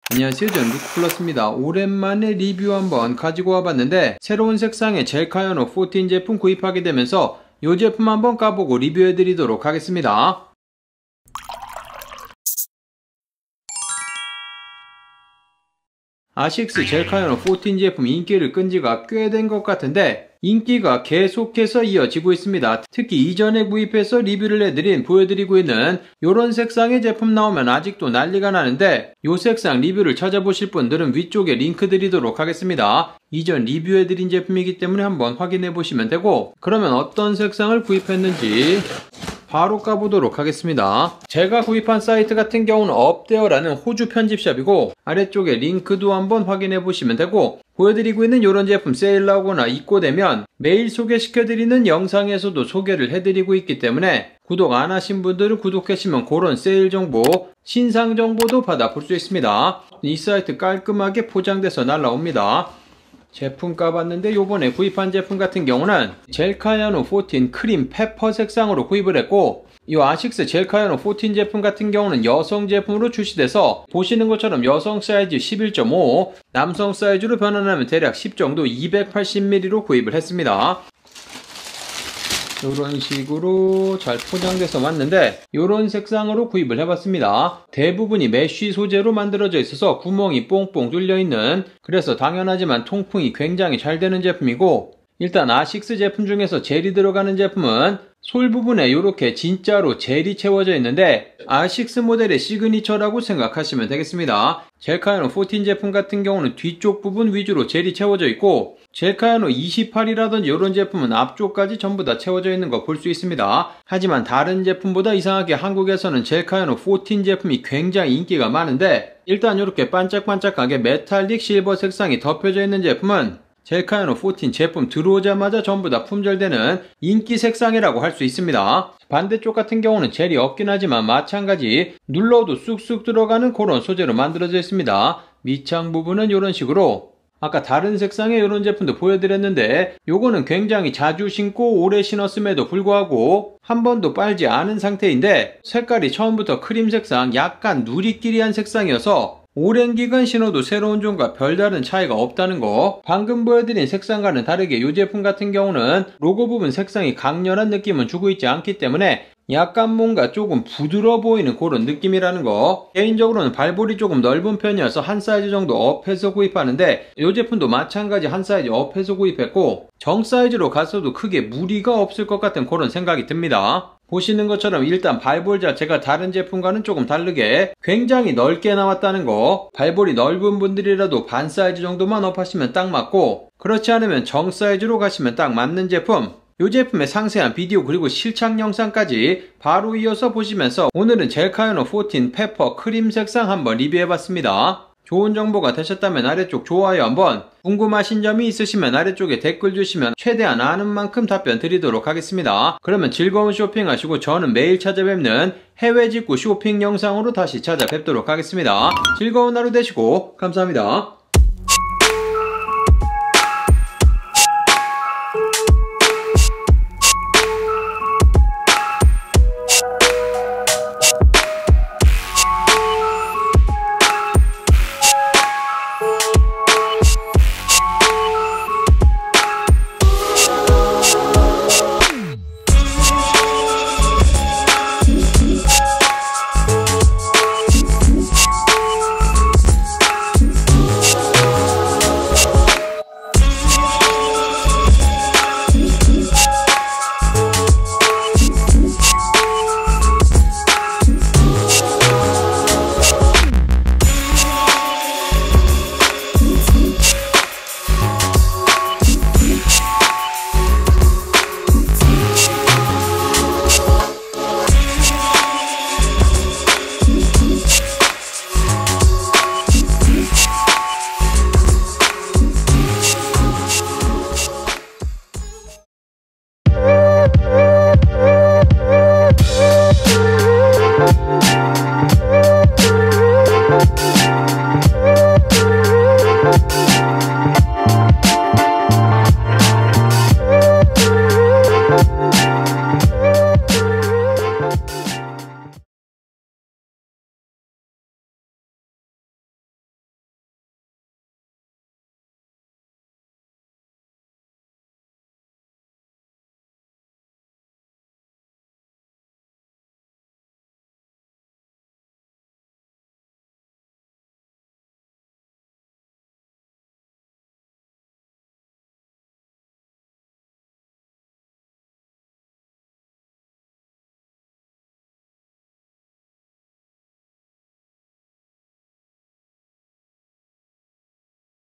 안녕하세요, 저는 루크플러스입니다. 오랜만에 리뷰 한번 가지고 와봤는데 새로운 색상의 젤카이오노 14 제품 구입하게 되면서 이 제품 한번 까보고 리뷰해드리도록 하겠습니다. 아식스 젤카이오노 14 제품 인기를 끈 지가 꽤 된 것 같은데 인기가 계속해서 이어지고 있습니다. 특히 이전에 구입해서 리뷰를 해드린 보여드리고 있는 요런 색상의 제품 나오면 아직도 난리가 나는데 요 색상 리뷰를 찾아보실 분들은 위쪽에 링크 드리도록 하겠습니다. 이전 리뷰해드린 제품이기 때문에 한번 확인해 보시면 되고, 그러면 어떤 색상을 구입했는지 바로 까보도록 하겠습니다. 제가 구입한 사이트 같은 경우는 업데어라는 호주 편집샵이고 아래쪽에 링크도 한번 확인해 보시면 되고, 보여드리고 있는 이런 제품 세일 나오거나 입고되면 매일 소개시켜드리는 영상에서도 소개를 해드리고 있기 때문에 구독 안 하신 분들은 구독하시면 그런 세일 정보, 신상 정보도 받아볼 수 있습니다. 이 사이트 깔끔하게 포장돼서 날라옵니다. 제품 까봤는데 요번에 구입한 제품 같은 경우는 젤카이오노 14 크림 페퍼 색상으로 구입을 했고, 이 아식스 젤카이오노 14 제품 같은 경우는 여성 제품으로 출시돼서 보시는 것처럼 여성 사이즈 11.5, 남성 사이즈로 변환하면 대략 10 정도 280ml로 구입을 했습니다. 이런 식으로 잘 포장돼서 왔는데 이런 색상으로 구입을 해봤습니다. 대부분이 메쉬 소재로 만들어져 있어서 구멍이 뽕뽕 뚫려있는, 그래서 당연하지만 통풍이 굉장히 잘 되는 제품이고, 일단 아식스 제품 중에서 젤이 들어가는 제품은 솔 부분에 이렇게 진짜로 젤이 채워져 있는데 아식스 모델의 시그니처라고 생각하시면 되겠습니다. 젤카이오노 14 제품 같은 경우는 뒤쪽 부분 위주로 젤이 채워져 있고, 젤카이오노 28이라든지 이런 제품은 앞쪽까지 전부 다 채워져 있는 거 볼 수 있습니다. 하지만 다른 제품보다 이상하게 한국에서는 젤카이오노 14 제품이 굉장히 인기가 많은데, 일단 이렇게 반짝반짝하게 메탈릭 실버 색상이 덮여져 있는 제품은 젤카이오노 14 제품 들어오자마자 전부 다 품절되는 인기 색상이라고 할 수 있습니다. 반대쪽 같은 경우는 젤이 없긴 하지만 마찬가지 눌러도 쑥쑥 들어가는 그런 소재로 만들어져 있습니다. 밑창 부분은 이런 식으로, 아까 다른 색상의 이런 제품도 보여드렸는데 요거는 굉장히 자주 신고 오래 신었음에도 불구하고 한 번도 빨지 않은 상태인데 색깔이 처음부터 크림 색상, 약간 누리끼리한 색상이어서 오랜 기간 신어도 새로운 종과 별다른 차이가 없다는 거. 방금 보여드린 색상과는 다르게 이 제품 같은 경우는 로고 부분 색상이 강렬한 느낌은 주고 있지 않기 때문에 약간 뭔가 조금 부드러워 보이는 그런 느낌이라는 거. 개인적으로는 발볼이 조금 넓은 편이어서 한 사이즈 정도 업해서 구입하는데 이 제품도 마찬가지 한 사이즈 업해서 구입했고, 정 사이즈로 갔어도 크게 무리가 없을 것 같은 그런 생각이 듭니다. 보시는 것처럼 일단 발볼 자체가 다른 제품과는 조금 다르게 굉장히 넓게 나왔다는 거. 발볼이 넓은 분들이라도 반 사이즈 정도만 업하시면 딱 맞고, 그렇지 않으면 정 사이즈로 가시면 딱 맞는 제품. 이 제품의 상세한 비디오 그리고 실착 영상까지 바로 이어서 보시면서 오늘은 젤카이오노 14 페퍼 크림 색상 한번 리뷰해봤습니다. 좋은 정보가 되셨다면 아래쪽 좋아요 한번, 궁금하신 점이 있으시면 아래쪽에 댓글 주시면 최대한 아는 만큼 답변 드리도록 하겠습니다. 그러면 즐거운 쇼핑하시고 저는 매일 찾아뵙는 해외 직구 쇼핑 영상으로 다시 찾아뵙도록 하겠습니다. 즐거운 하루 되시고 감사합니다.